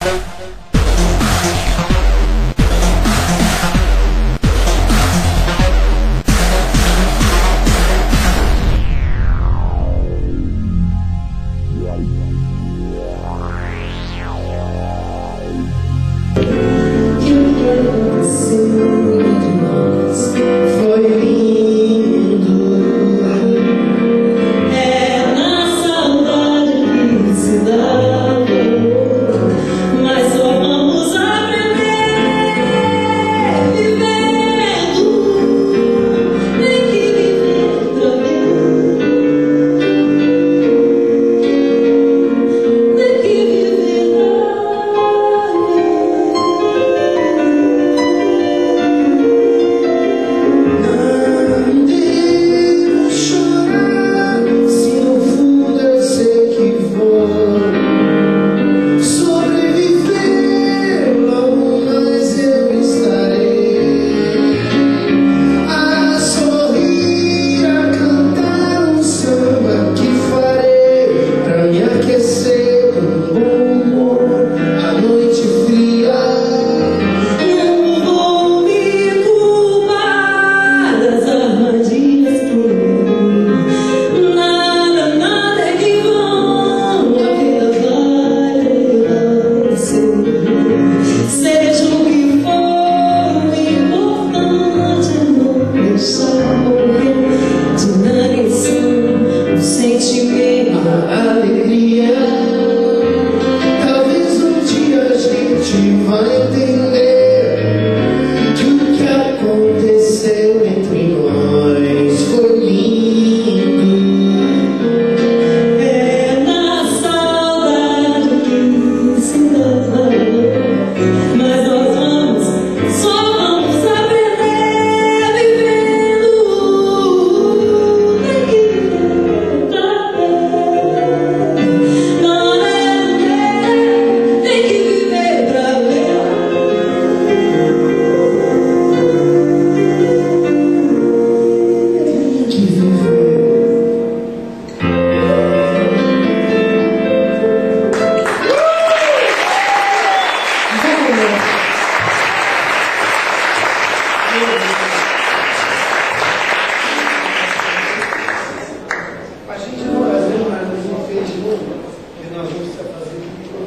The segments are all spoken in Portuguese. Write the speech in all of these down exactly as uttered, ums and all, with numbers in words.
A gente não vai fazer mais um enfeite novo, que nós vamos fazer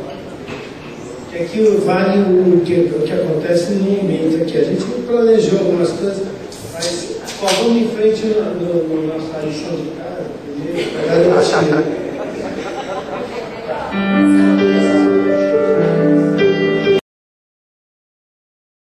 que aqui vale o que, o que acontece no momento aqui. A gente planejou algumas coisas, mas ó, vamos em frente na no, no nossa lição de casa, primeiro, para dar uma